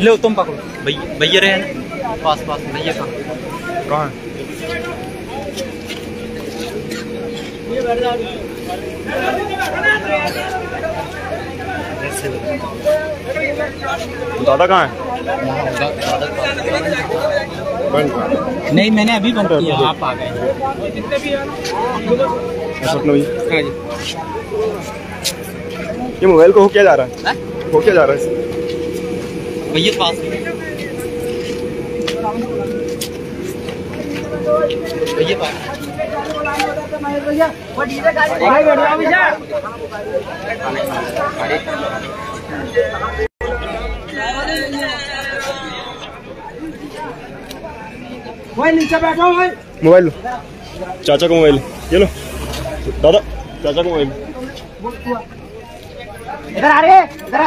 लो तुम पकड़ो भैया रहे हैं पास भैया कहाँ दादा कहाँ है? नहीं मैंने अभी बंद किया, आप आ गए। ये मोबाइल को हो क्या जा रहा है? हो क्या जा रहा है भैया पास भैया पास नीचे बैठो भाई। मोबाइल लो, चाचा का मोबाइल ये लो दादा, चाचा का मोबाइल इधर आ रहे, इधर आ।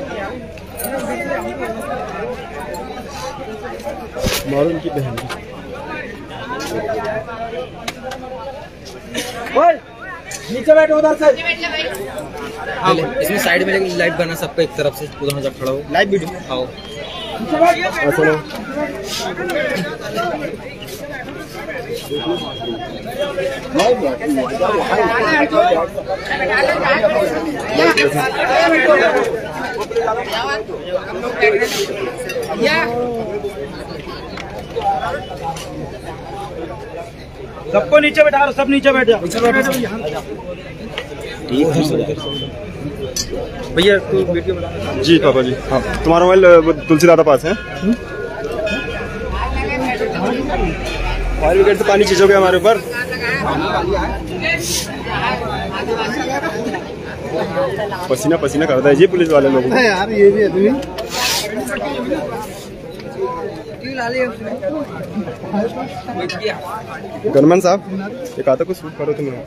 मारो उनकी बहन की। नीचे बैठो उधर से। इसमें साइड में लेकिन लाइट बना सबको एक तरफ से, उधर जब खड़ा हो लाइव वीडियो आओ। सुनो सबको नीचे बैठा, सब नीचे बैठ जाओ। भैया तू वीडियो बना। जी पापा जी। हाँ तुम्हारा मोबाइल तुलसी दादा पास है। फायर ब्रिगेड से पानी खींचोगे हमारे ऊपर। पसीना पसीना करता है जी पुलिस वाले लोगों को। यार ये भी आदमी गनमैन साहब ये कहा था कुछ शूट करो तुम।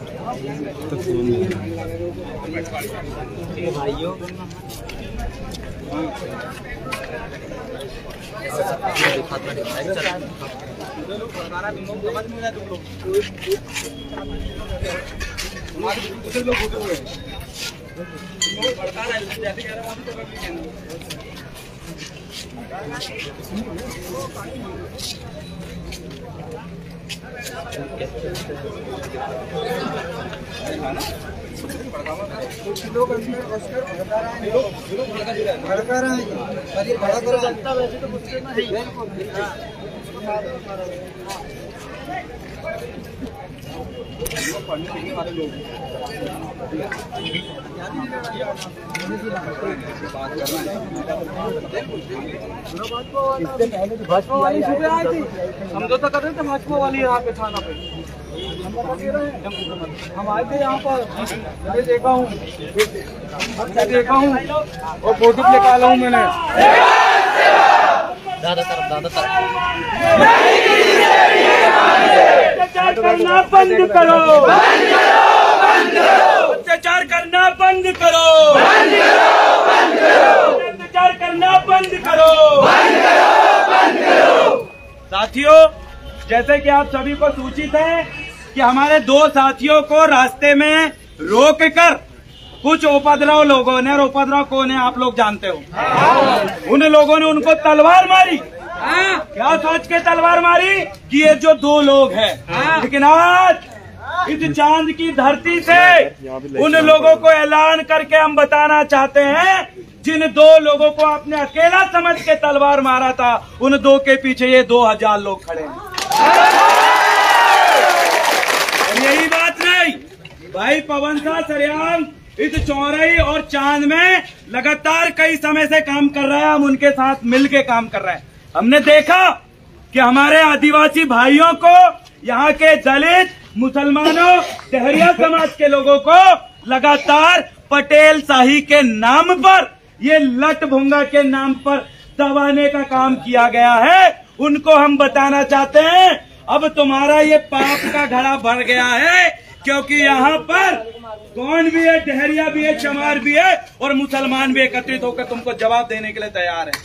भाजपा वाली सुबह आई थी, समझौता कर रहे थे भाजपा वाली यहाँ पे थाना पे। हम आए थे यहाँ पर, मैं देखा हूँ और फोटो निकाला हूँ मैंने। दादा तरफ अत्याचार करना बंद करो, अत्याचार करना बंद करो, अत्याचार करना बंद करो। साथियों, जैसे कि आप सभी को सूचित है कि हमारे दो साथियों को रास्ते में रोक कर कुछ उपद्रव लोगों ने, और उपद्रव कौन है आप लोग जानते हो, उन लोगों ने उनको तलवार मारी। क्या सोच के तलवार मारी कि ये जो दो लोग हैं। लेकिन आज इस चांद की धरती से उन लोगों को ऐलान करके हम बताना चाहते हैं, जिन दो लोगों को आपने अकेला समझ के तलवार मारा था, उन दो के पीछे ये 2000 लोग खड़े हैं। यही बात नहीं भाई, पवन शाह सरेआम इस चौराही और चांद में लगातार कई समय से काम कर रहा है। हम उनके साथ मिलके काम कर रहे हैं। हमने देखा कि हमारे आदिवासी भाइयों को, यहाँ के दलित, मुसलमानों, डहरिया समाज के लोगों को लगातार पटेल शाही के नाम पर, ये लट भुंगा के नाम पर दबाने का काम किया गया है। उनको हम बताना चाहते हैं, अब तुम्हारा ये पाप का घड़ा भर गया है, क्योंकि यहाँ पर कौन भी है, डहरिया भी है, चमार भी है और मुसलमान भी एकत्रित होकर तुमको जवाब देने के लिए तैयार है।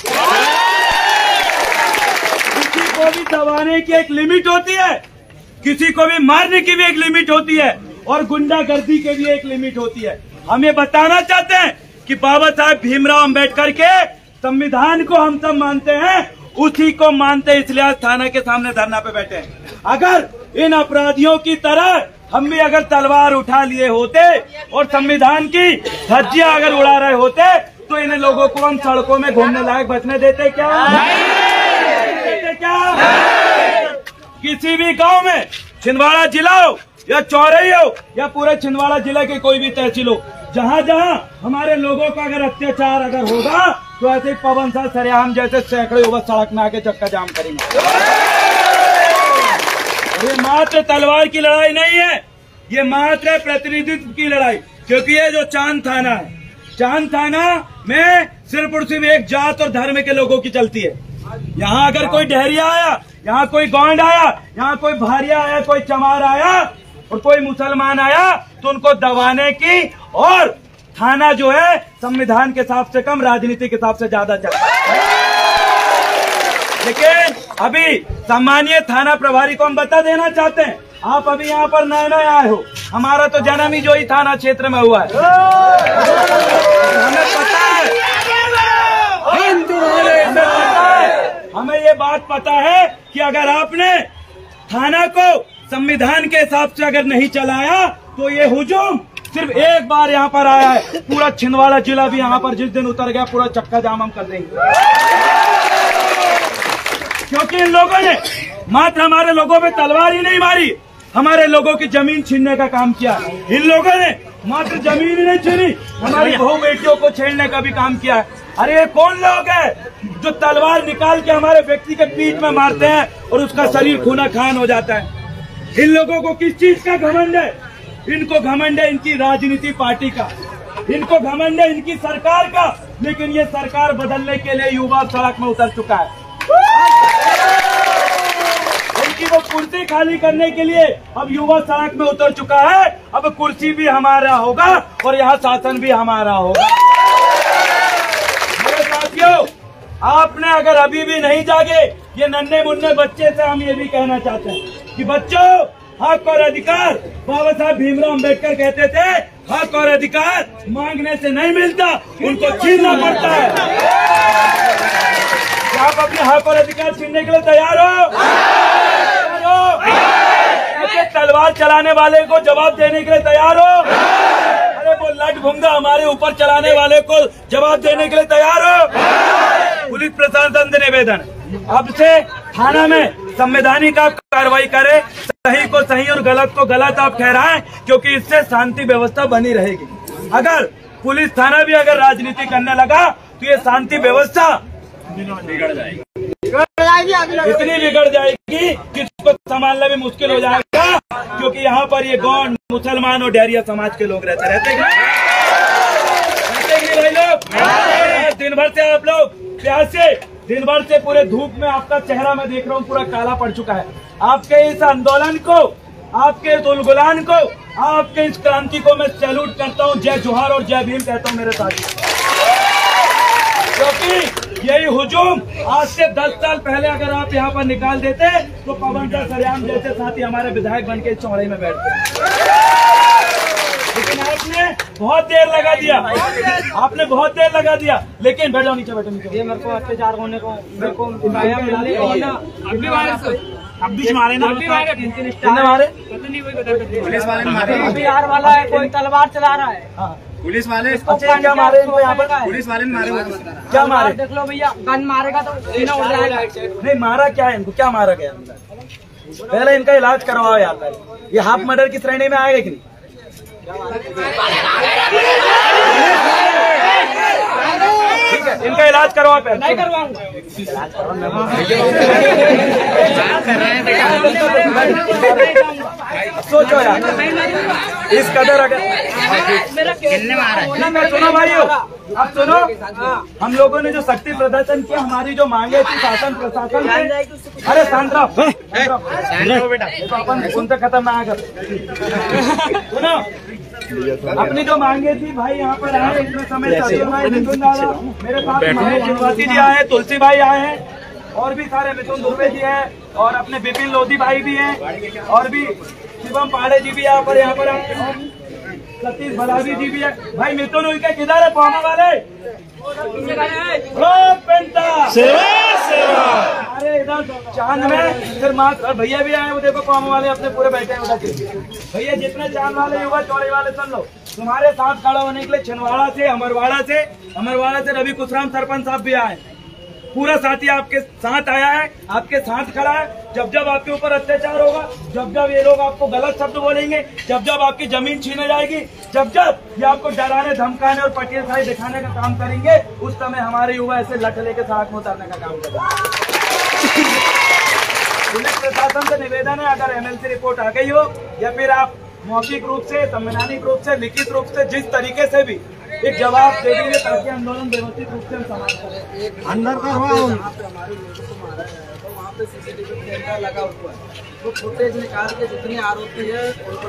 किसी को भी दबाने की एक लिमिट होती है, किसी को भी मारने की भी एक लिमिट होती है, और गुंडागर्दी की भी एक लिमिट होती है। हम ये बताना चाहते हैं कि बाबा साहब भीमराव अंबेडकर के संविधान को हम सब मानते हैं, उसी को मानते इसलिए आज थाना के सामने धरना पे बैठे हैं। अगर इन अपराधियों की तरह हम भी अगर तलवार उठा लिए होते और संविधान की धज्जियां अगर उड़ा रहे होते तो इन लोगों को हम सड़कों में घूमने लायक बचने देते क्या? देते क्या? किसी भी गांव में, छिंदवाड़ा जिला हो या चौरई हो या पूरे छिंदवाड़ा जिले के कोई भी तहसील हो, जहाँ जहाँ हमारे लोगों का अगर अत्याचार अगर होगा तो ऐसे पवन साह सरेआम जैसे सैकड़े युवक सड़क में आके चक्का जाम करेंगे। ये मात्र तलवार की लड़ाई नहीं है, ये मात्र प्रतिनिधित्व की लड़ाई। क्योंकि ये जो चांद थाना है, चांद थाना में सिर्फ और सिर्फ एक जात और धर्म के लोगों की चलती है। यहाँ अगर कोई डहरिया आया, यहाँ कोई गौंड आया, यहाँ कोई भारिया आया, कोई चमार आया और कोई मुसलमान आया तो उनको दबाने की, और थाना जो है संविधान के हिसाब से कम राजनीति के हिसाब से ज्यादा चलता है। लेकिन अभी सम्मानीय थाना प्रभारी को हम बता देना चाहते हैं, आप अभी यहाँ पर नए नए आए हो, हमारा तो जन्म ही जो ही थाना क्षेत्र में हुआ है। हमें पता है, हमें ये बात पता है कि अगर आपने थाना को संविधान के हिसाब से अगर नहीं चलाया तो ये हुजूम सिर्फ एक बार यहाँ पर आया है, पूरा छिंदवाड़ा जिला भी यहाँ पर जिस दिन उतर गया पूरा चक्का जाम हम कर देंगे। क्योंकि इन लोगों ने मात्र हमारे लोगों पे तलवार ही नहीं मारी, हमारे लोगों की जमीन छीनने का काम किया। इन लोगों ने मात्र जमीन ही नहीं छीनी, हमारी बहू बेटियों को छेड़ने का भी काम किया है। अरे ये कौन लोग हैं जो तलवार निकाल के हमारे व्यक्ति के पीठ में मारते हैं और उसका शरीर खूना खान हो जाता है? इन लोगों को किस चीज का घमंड है? इनको घमंड है इनकी राजनीति पार्टी का, इनको घमंड है इनकी सरकार का। लेकिन ये सरकार बदलने के लिए युवा सड़क में उतर चुका है। इनकी वो कुर्सी खाली करने के लिए अब युवा सड़क में उतर चुका है। अब कुर्सी भी हमारा होगा और यहाँ शासन भी हमारा होगा। मेरे साथियों, आपने अगर अभी भी नहीं जागे, ये नन्हे मुन्ने बच्चे से हम ये भी कहना चाहते हैं कि बच्चों, हक और अधिकार बाबा साहब भीमराव अम्बेडकर कहते थे, हक और अधिकार मांगने से नहीं मिलता, उनको छीनना पड़ता है। क्या आप अपने हक और अधिकार छीनने के लिए तैयार हो? तलवार चलाने वाले को जवाब देने के लिए तैयार हो? अरे वो लठ भुंगा हमारे ऊपर चलाने वाले को जवाब देने के लिए तैयार हो? पुलिस प्रशासन से निवेदन, अब से थाना में संवैधानिक आप कार्रवाई करें, सही को सही और गलत को गलत आप ठहराएं, क्योंकि इससे शांति व्यवस्था बनी रहेगी। अगर पुलिस थाना भी अगर राजनीति करने लगा तो ये शांति व्यवस्था बिगड़ जाएगी, इतनी बिगड़ जाएगी कि इसको संभालना भी मुश्किल हो जाएगा। क्योंकि यहाँ पर ये गौंड, मुसलमान और डेरिया समाज के लोग रहते हैं भाई लोग। दिन भर से आप लोग प्यासे, दिन भर से पूरे धूप में आपका चेहरा मैं देख रहा हूँ पूरा काला पड़ चुका है। आपके इस आंदोलन को, आपके इस उलगुलान को, आपके इस क्रांति को मैं सैल्यूट करता हूँ, जय जोहार और जय भीम कहता हूँ मेरे साथी। क्योंकि यही हुजूम आज से 10 साल पहले अगर आप यहाँ पर निकाल देते तो पवन साह सरेआम जैसे साथी हमारे विधायक बन के चौड़े में बैठते। लेकिन आपने बहुत देर लगा दिया, आपने बहुत देर लगा दिया। लेकिन बैठो नीचे, बैठो नीचे। ये मेरे को अत्याचार होने को, मेरे को अब भी मारे ना, मारे पुलिस वाले मारे, बिहार वाला है, कोई तलवार चला रहा है, पुलिस वाले। अच्छा, क्या मारे इनको यहाँ पर? पुलिस वाले ने मारे, क्या मारे? देख लो भैया, गन मारेगा तो सीना उड़ जाएगा। नहीं मारा क्या है इनको, क्या मारा गया? पहले इनका इलाज करवाओ यहाँ पर। ये हाफ मर्डर की श्रेणी में आएगा कि नहीं? ठीक है, इनका इलाज करवाओ पहले। नहीं करवाऊंगा, सोचो यार, इस कदर अगर सुनो भाइयों, अब सुनो, हम लोगों ने जो शक्ति प्रदर्शन किया, हमारी जो मांगे थी शासन प्रशासन से, अरे शांत रहो बेटा, तो अपन सुनते खतरनाक है। सुनो, अपनी जो मांगे थी भाई यहाँ पर आए, इसमें समय मेरे साथ महेश जी आए, तुलसी भाई आए हैं, और भी सारे मिथुन दुबे जी हैं, और अपने विपिन लोधी भाई भी हैं, और भी शिवम पाड़े जी भी यहाँ पर आए। सतीश भलावी जी भी है भाई। मिथुन उनके किधर है पामा वाले? अरे इधर चांद में फिर माँ भैया भी आए, वो देखो पामा वाले अपने पूरे बैठे हैं उधर। भैया जितने चांद वाले युवा चौड़े वाले सुन लो, तुम्हारे साथ खड़ा होने के लिए छिंदवाड़ा से, अमरवाड़ा से रवि कुशराम सरपंच साहब भी आए। पूरा साथी आपके साथ आया है, आपके साथ खड़ा है। जब जब आपके ऊपर अत्याचार होगा, जब जब ये लोग आपको गलत शब्द बोलेंगे, जब जब आपकी जमीन छीने जाएगी, जब जब ये आपको डराने धमकाने और पटियाशाही दिखाने का काम करेंगे, उस समय हमारे युवा ऐसे लठ लेके सड़क में उतारने का काम करेंगे। पुलिस प्रशासन से निवेदन है, अगर एमएलसी रिपोर्ट आ गई हो या फिर आप मौखिक रूप से, संवैधानिक रूप से, लिखित रूप से, जिस तरीके से भी एक जवाब दे दीजिए ताकि आंदोलन व्यवस्थित रूप से हम समाप्त करें। अंदर का हुआ हमारे लोगों को मारा गया तो वहाँ पे सीसीटीवी कैमरा लगा हुआ है, तो फुटेज निकाल के जितनी आरोपी है उनको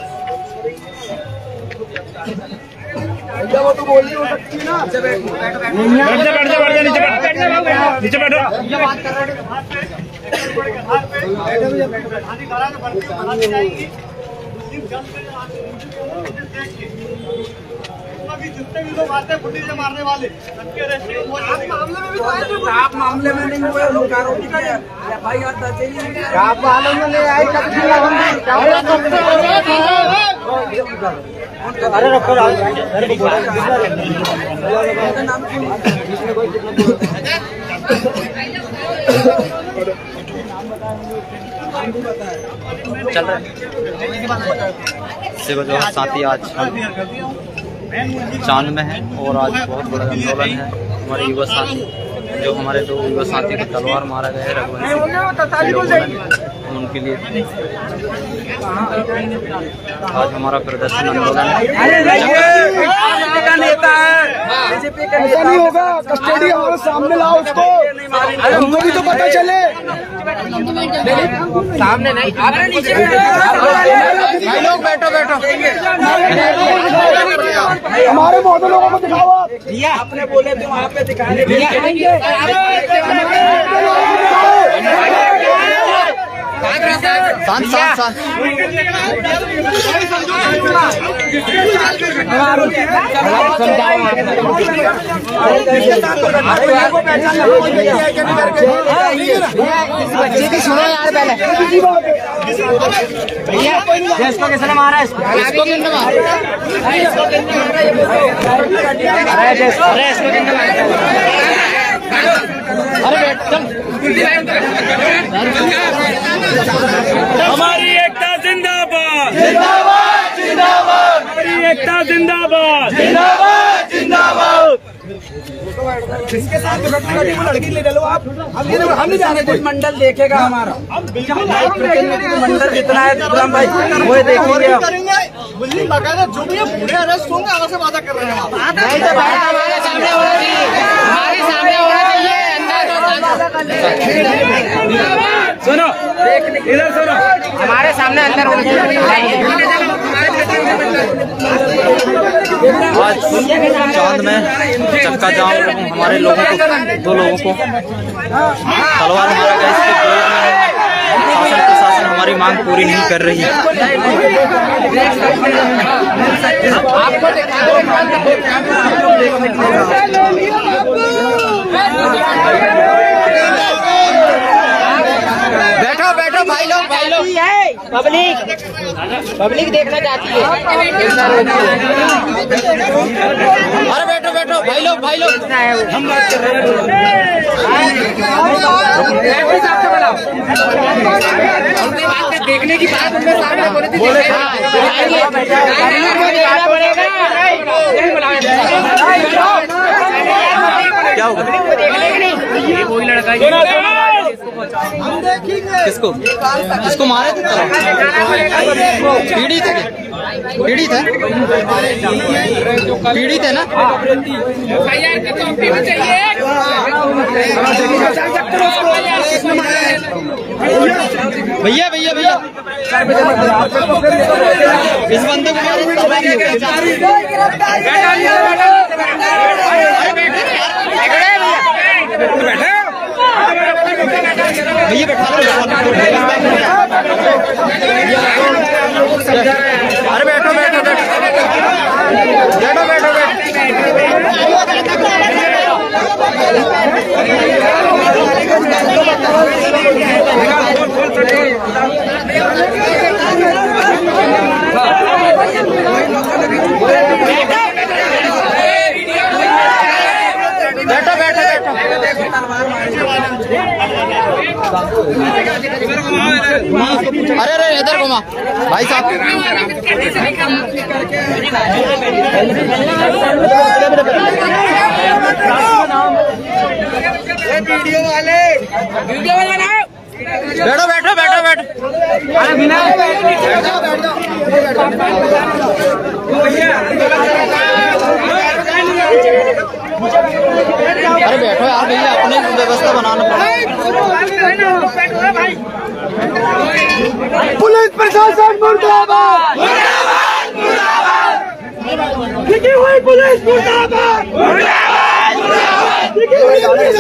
वो तो बोल नहीं हो सकती ना। नीचे बैठो नीचे बैठो। जितने भी लोग आते हैं फुटेज मारने वाले सबके अरेस्ट आप मामले में नहीं हुए, लोग आरोपी का FIR दर्ज नहीं, आप मालूम में नहीं आई। अरे रखो चल रहा है साथी आज चांद में है और आज बहुत बड़ा आंदोलन है। हमारे युवा साथी, जो हमारे दो युवा साथी को तलवार मारा गया है रघुवंशी, उनके लिए आज हमारा प्रदर्शन आंदोलन है। ऐसा नहीं होगा, कस्टडी हमारे सामने लाओ उसको, हमको भी तो पता चले। सामने नहीं, भाई लोग बैठो बैठो। हमारे मॉडल लोगों को दिखाओ आप। आपने बोले तो वहाँ पे दिखाने बच्चे की सुनो यार पहले। इसको किसने मारा? इसको किसने मारा? अरे इसको किसने मारा? अरे बैठ चल। हमारी एकता जिंदाबाद, जिंदाबाद जिंदाबाद, हमारी एकता जिंदाबाद, जिंदाबाद जिंदाबाद। इसके साथ लड़की ले लो आप। हम नहीं जाने, कोई मंडल देखेगा हमारा। मंडल जितना है भाई वो देखेंगे आप। बकायदा जो भी पूरे अरेस्ट होंगे आगे से वादा कर रहे हैं। सुनो इधर सुनो, हमारे सामने अंदर होने आज चांद में चक्का जाम हमारे लोगों को, दो लोगों को तलवार मारा गया। इसके विरोध में शासन प्रशासन हमारी मांग पूरी नहीं कर रही है। बैठो बैठो भाई लोग पब्लिक देखना चाहती है। अरे बैठो बैठो भाई लोग हम बात कर रहे हैं। देखने की बात उनमें सामने बोले क्या होगा? कोई लड़का किसको किसको मारे थे? पीड़ित है, पीड़ित है, पीड़ित है ना। भैया भैया भैया इस बंदे को भैया बैठा अरे बैठो बैठो बैठो। अरे अरे इधर घुमा भाई साहब। वीडियो वाले ना बैठो बैठो बैठो बैठो। अरे बिना अरे बैठो यार भैया, अपनी व्यवस्था बनाना पड़ेगा। पुलिस प्रशासन मुर्दाबाद, लिखी हुई पुलिस मुर्दाबाद, लिखी हुई पुलिस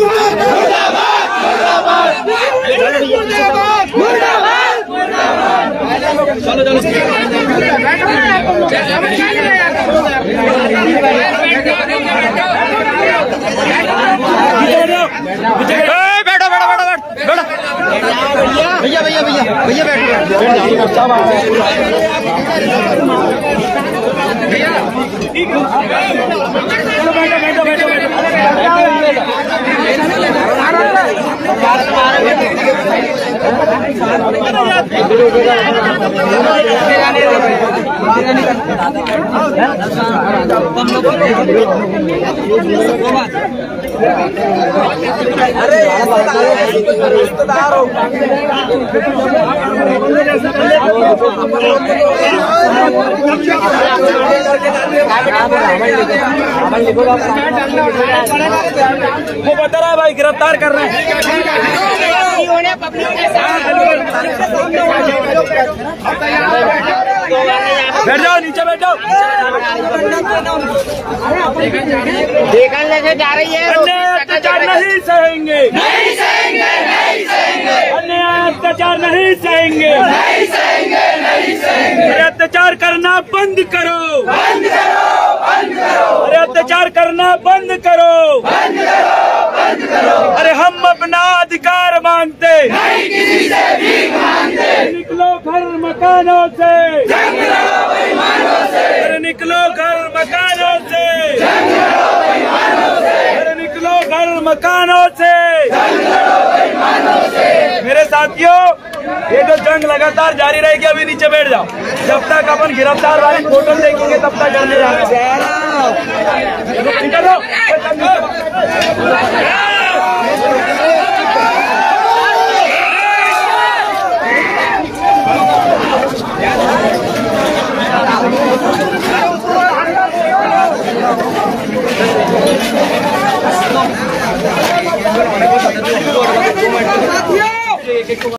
बैठो बैठो बैठो बैठो भैया भैया भैया भैया बैठो अरे रिश्तेदार हो वो बता रहा है भाई, गिरफ्तार कर रहे हैं। बैठ जाओ, नीचे बैठ जाओ। देखने जा रही है, अन्याय अत्याचार नहीं सहेंगे, नहीं सहेंगे, नहीं सहेंगे। अन्याय अत्याचार नहीं सहेंगे, नहीं सहेंगे, नहीं सहेंगे। अरे अत्याचार करना बंद करो, बंद करो, बंद करो। अरे अत्याचार करना बंद करो, बंद करो, बंद करो। अरे हम अपना अधिकार मांगते नहीं, किसी से भी मांगते। निकलो घर मकानों से, अरे निकलो घर मकानों से, अरे निकलो घर मकानों से। मेरे साथियों, ये जो जंग लगातार जारी रहेगी, अभी नीचे बैठ जाओ। जब तक अपन गिरफ्तार वाली फोटो देखेंगे तब तक डरने जाना।